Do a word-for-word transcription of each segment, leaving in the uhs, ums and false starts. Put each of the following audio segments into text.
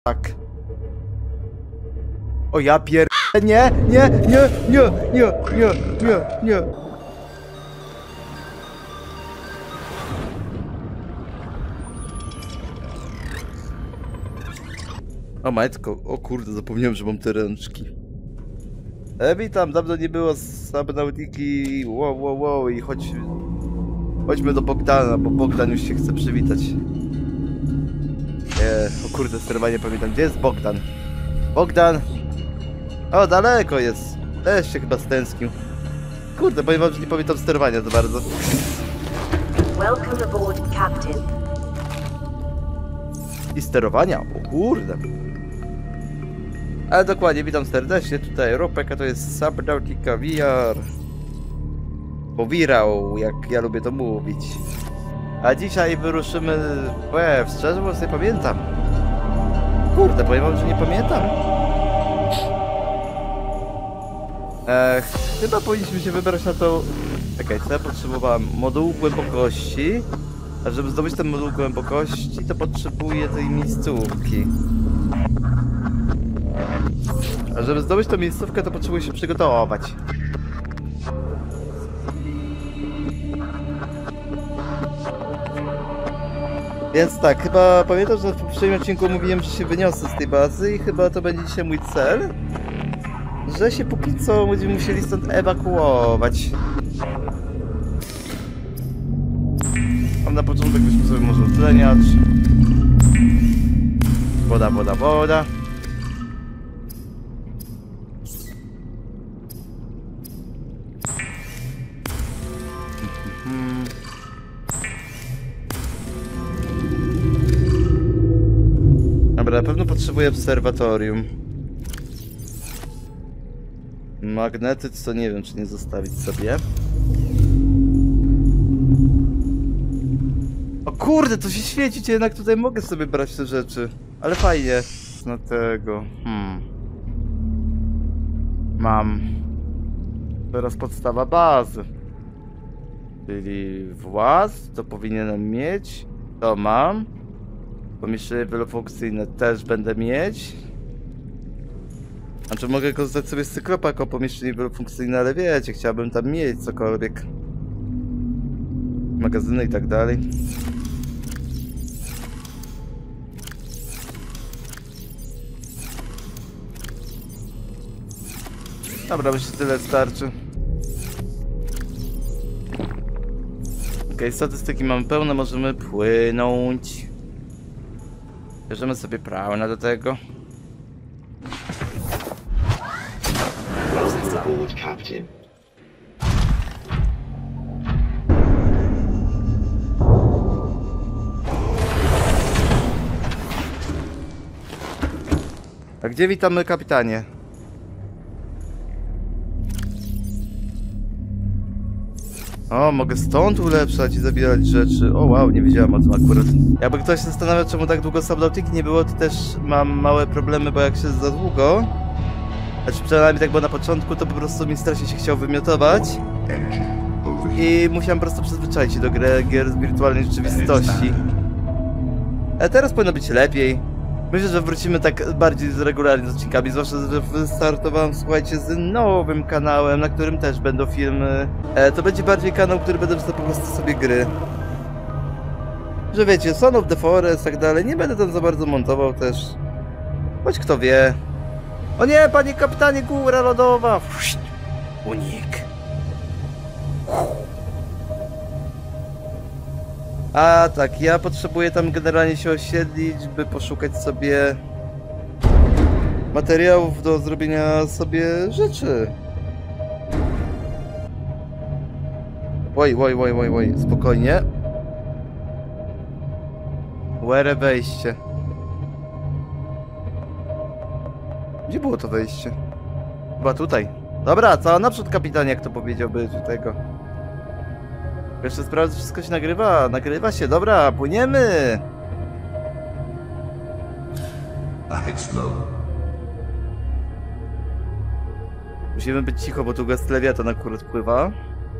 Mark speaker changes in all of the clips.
Speaker 1: Tak. O ja pier... Nie, nie, nie, nie, nie, nie, nie, nie. O matko, o kurde, zapomniałem, że mam te rączki. E, witam, dawno nie było Subnautiki. Wow, wow, wow i chodź... Chodźmy do Bogdana, bo Bogdan już się chce przywitać. E, o kurde, sterowanie pamiętam. Gdzie jest Bogdan? Bogdan! O, daleko jest. Też się chyba stęsknił. Kurde, powiem wam, że nie pamiętam sterowania za bardzo.
Speaker 2: Welcome aboard, Captain.
Speaker 1: I sterowania? O kurde. Ale dokładnie, witam serdecznie. Tutaj Ropek, a to jest Subnautica V R. Powirał, jak ja lubię to mówić. A dzisiaj wyruszymy... Łe, szczerze mówiąc nie pamiętam. Kurde, powiem wam, że nie pamiętam. Eee, chyba powinniśmy się wybrać na to... Czekaj, co ja potrzebowałem? Moduł głębokości. A żeby zdobyć ten moduł głębokości, to potrzebuję tej miejscówki. A żeby zdobyć tą miejscówkę, to potrzebuję się przygotować. Więc tak, chyba pamiętam, że w poprzednim odcinku mówiłem, że się wyniosę z tej bazy i chyba to będzie dzisiaj mój cel. Że się póki co będziemy musieli stąd ewakuować. Mam na początek, weźmy sobie może utleniacz. Woda, woda, woda. Dobra, na pewno potrzebuję obserwatorium. Magnetyc to nie wiem, czy nie zostawić sobie. O kurde, to się świeci, jednak tutaj mogę sobie brać te rzeczy. Ale fajnie. Na tego. Hmm. Mam. Teraz podstawa bazy. Czyli właz, to powinienem mieć. To mam. Pomieszczenie wielofunkcyjne też będę mieć. Znaczy mogę korzystać sobie z Cyklopa jako pomieszczenie wielofunkcyjne, ale wiecie, chciałbym tam mieć cokolwiek. Magazyny i tak dalej. Dobra, myślę, tyle starczy. Okej, okay, statystyki mamy pełne, możemy płynąć. Bierzemy sobie prauna do tego. A gdzie witamy, kapitanie? O, mogę stąd ulepszać i zabierać rzeczy. O wow, nie wiedziałem o tym akurat. Jakby ktoś się zastanawiał, czemu tak długo Subnautiki nie było, to też mam małe problemy, bo jak się za długo... Znaczy przynajmniej tak było na początku, to po prostu mi strasznie się chciał wymiotować. I musiałem po prostu przyzwyczaić się do gry, gier z wirtualnej rzeczywistości. Ale teraz powinno być lepiej. Myślę, że wrócimy tak bardziej regularnie z odcinkami, zwłaszcza, że wystartowałem, słuchajcie, z nowym kanałem, na którym też będą filmy. E, to będzie bardziej kanał, który będę wrzucał po prostu sobie gry. Że wiecie, Son of the Forest, tak dalej, nie będę tam za bardzo montował też. Choć kto wie. O nie, panie kapitanie, góra lodowa! Unik. A tak, ja potrzebuję tam generalnie się osiedlić, by poszukać sobie materiałów do zrobienia sobie rzeczy. Oj, oj, oj, oj, oj, spokojnie. Where wejście? Gdzie było to wejście? Chyba tutaj. Dobra, cała naprzód, kapitanie, jak to powiedziałby do tego. Jeszcze sprawdzę, wszystko się nagrywa. Nagrywa się, dobra, płyniemy! Musimy być cicho, bo tu gest lewiatan akurat pływa.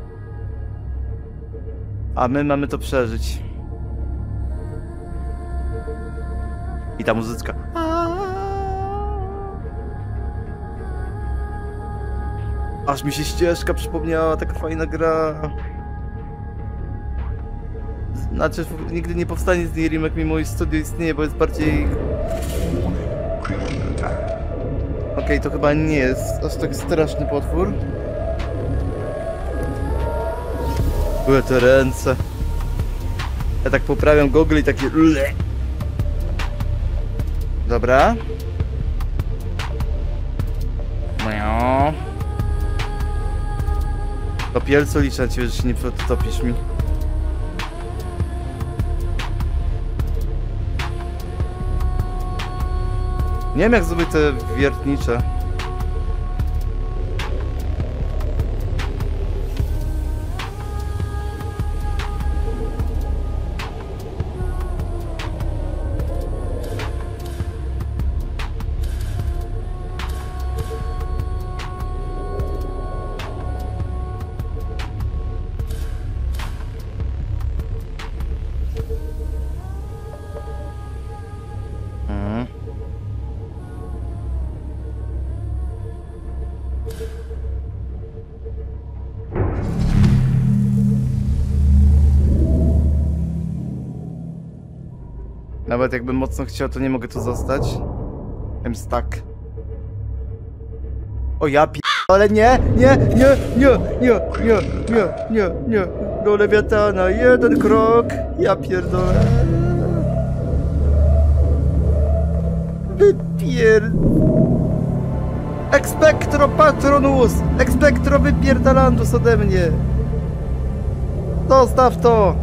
Speaker 1: A my mamy to przeżyć. I ta muzyczka. Aż mi się ścieżka przypomniała, taka fajna gra. Znaczy, nigdy nie powstanie z niej remake, mimo iż studio istnieje, bo jest bardziej... Okej, okay, to chyba nie jest aż tak straszny potwór. Były te ręce. Ja tak poprawiam gogle i takie... Dobra. No. To pielcu liczę na ciebie, że się nie topisz mi. Nie wiem jak zrobić te wiertnicze. Nawet jakbym mocno chciał, to nie mogę tu zostać. I'm stuck. O ja pi... Ale nie, nie, nie, nie, nie, nie, nie, nie, nie. Do lewiatana, jeden krok. Ja pierdolę. Wypier... Expectro patronus! Expectro wypierdalandus ode mnie! Zostaw to!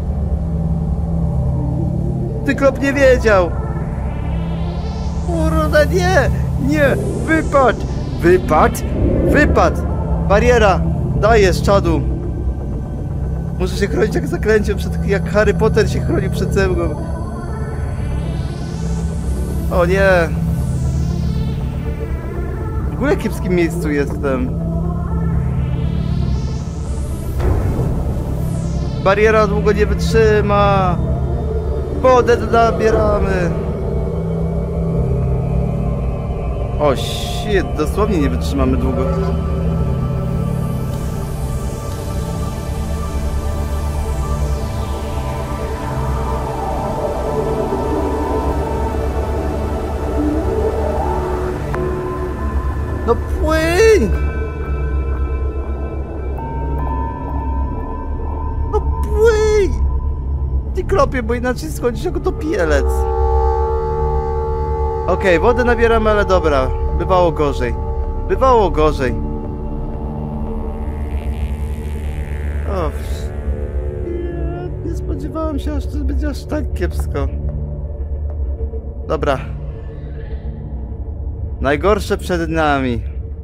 Speaker 1: Cyklop nie wiedział! Kurde, nie! Nie! Wypad! Wypad? Wypad! Bariera! Dajesz, czadu! Muszę się chronić jak zaklęciem, przed, jak Harry Potter się chroni przed zemgą. O nie! W ogóle w kiepskim miejscu jestem. Bariera długo nie wytrzyma! Wodę nabieramy! O shit, dosłownie nie wytrzymamy długo. No płyń! No płyń! Ty klopie, bo inaczej schodzisz jako to pielec. Okej, okay, wodę nabieramy, ale dobra. Bywało gorzej. Bywało gorzej. O, nie, nie spodziewałem się, aż to będzie aż tak kiepsko. Dobra. Najgorsze przed nami.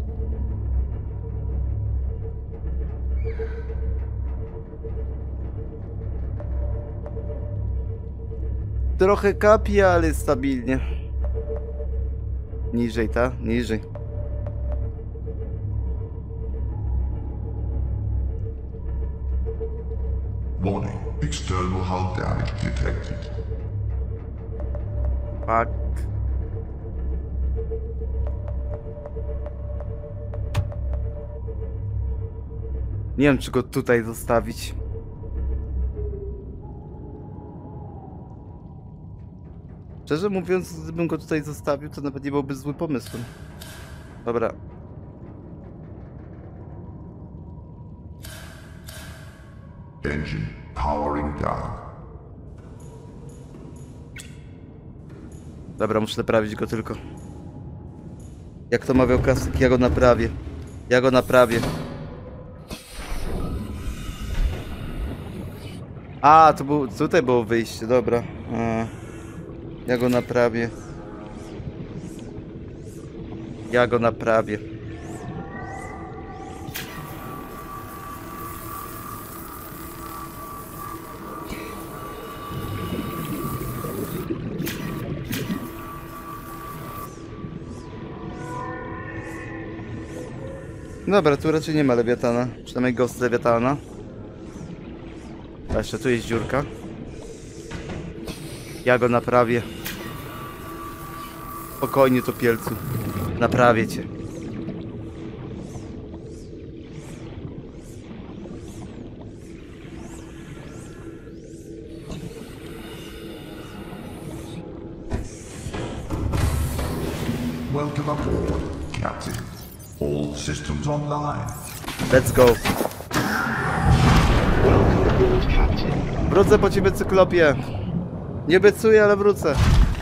Speaker 1: Trochę kapi, ale stabilnie. Niżej, ta? Niżej.
Speaker 3: Warning. External hull damage detected.
Speaker 1: Fuck. Nie wiem, czy go tutaj zostawić. Szczerze mówiąc, gdybym go tutaj zostawił, to nawet nie byłby zły pomysłem. Dobra.
Speaker 3: Engine powering down.
Speaker 1: Dobra, muszę naprawić go tylko. Jak to mawiał klasyk, ja go naprawię. Ja go naprawię. A, to był, tutaj było wyjście, dobra. A, ja go naprawię. Ja go naprawię. Dobra, tu raczej nie ma lewiatana. Przynajmniej ghost lewiatana. A jeszcze tu jest dziurka. Ja go naprawię. Spokojnie, to pielcu. Naprawię cię.
Speaker 3: Welcome aboard, Captain. All systems online.
Speaker 1: Let's go.
Speaker 4: Welcome aboard, Captain.
Speaker 1: Wrócę po ciebie, Cyklopie. Nie obiecuję, ale wrócę.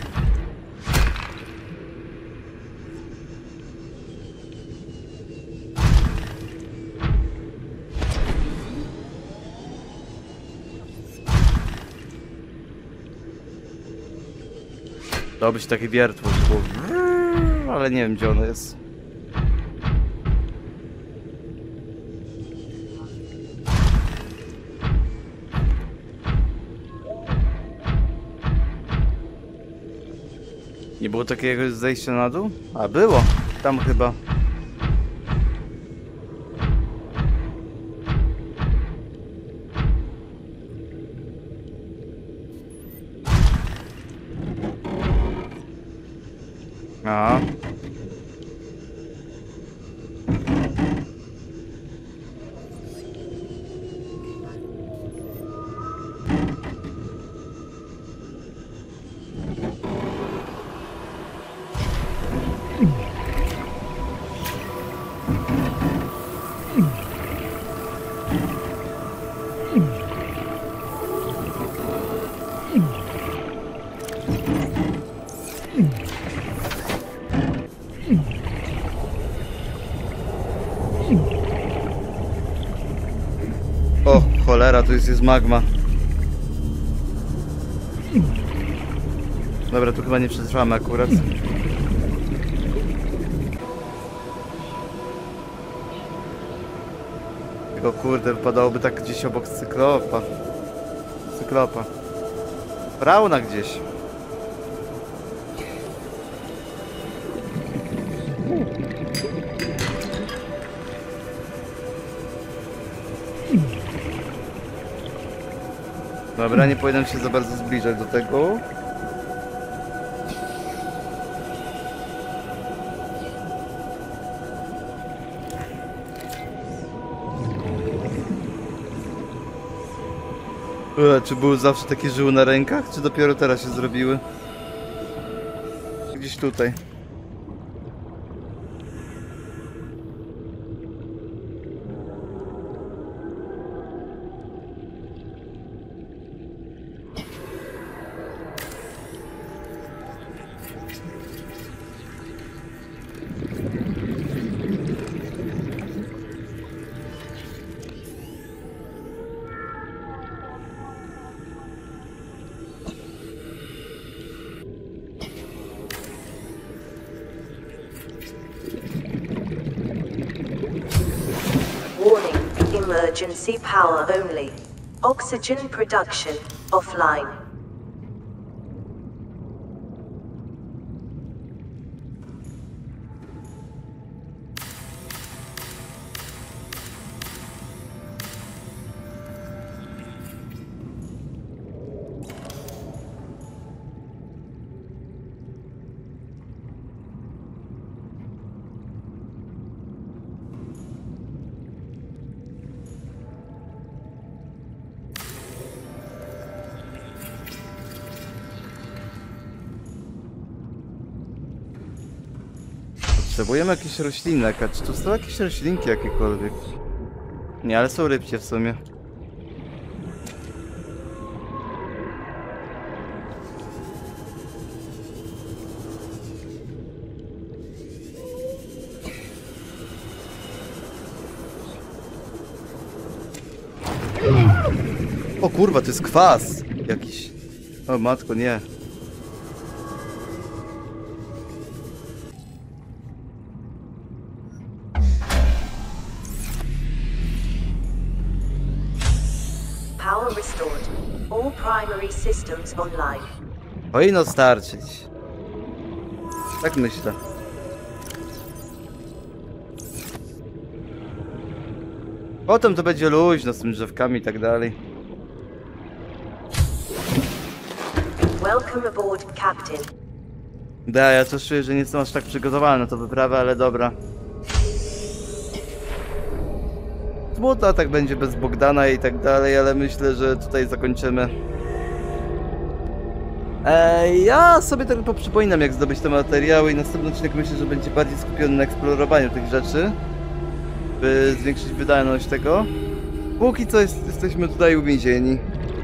Speaker 1: To być taki wiertło, że było... ale nie wiem, gdzie ono jest. Nie było takiego zejścia na dół? A było, tam chyba. A. O, cholera, tu jest, jest magma. Dobra, tu chyba nie przetrwamy akurat. Tylko kurde, wypadałoby tak gdzieś obok Cyklopa. Cyklopa. Brauna gdzieś. Dobra, nie powinienem się za bardzo zbliżać do tego. E, czy były zawsze takie żyły na rękach, czy dopiero teraz się zrobiły? Gdzieś tutaj.
Speaker 2: Warning, emergency power only. Oxygen production offline.
Speaker 1: Potrzebujemy jakichś roślinek, a czy tu są jakieś roślinki jakiekolwiek? Nie, ale są rybcie w sumie. O kurwa, to jest kwas jakiś. O matko, nie.
Speaker 2: Power restored. All primary systems online.
Speaker 1: Powinno starczyć. Tak myślę. Potem to będzie luźno z tymi drzewkami i tak dalej.
Speaker 2: Welcome aboard, Captain.
Speaker 1: Da, ja też czuję, że nie jestem aż tak przygotowany na to wyprawę, ale dobra. Smutno tak będzie bez Bogdana i tak dalej, ale myślę, że tutaj zakończymy. E, ja sobie tylko poprzypominam, jak zdobyć te materiały i następny odcinek myślę, że będzie bardziej skupiony na eksplorowaniu tych rzeczy, by zwiększyć wydajność tego. Póki co jest, jesteśmy tutaj uwięzieni.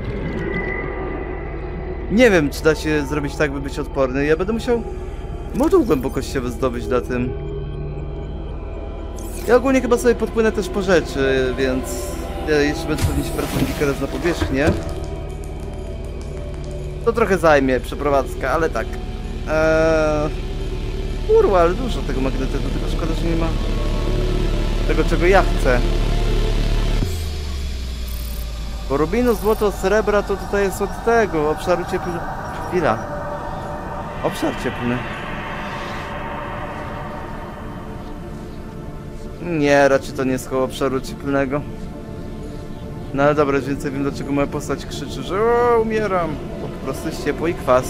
Speaker 1: Nie wiem, czy da się zrobić tak, by być odporny. Ja będę musiał moduł głębokościowy zdobyć na tym. Ja ogólnie chyba sobie podpłynę też po rzeczy, więc ja jeszcze będę pewnie się pracował kilka razy na powierzchnię. To trochę zajmie przeprowadzka, ale tak. Eee... Kurwa, ale dużo tego magnetyzmu, tylko szkoda, że nie ma tego, czego ja chcę. Bo rubinu, złoto, srebra to tutaj jest od tego, obszaru cieplnego. Chwila. Obszar cieplny. Nie, raczej to nie jest koło obszaru cieplnego. No ale dobra, więcej wiem, dlaczego moja postać krzyczy, że o, umieram. Bo po prostu jest ciepło i kwas.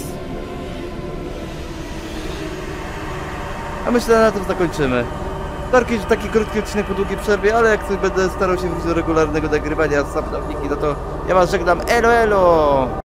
Speaker 1: A myślę, że na tym zakończymy. Taki, taki krótki odcinek po długiej przerwie, ale jak coś będę starał się wrócić do regularnego nagrywania Subnautiki, no to ja was żegnam. Elo, elo!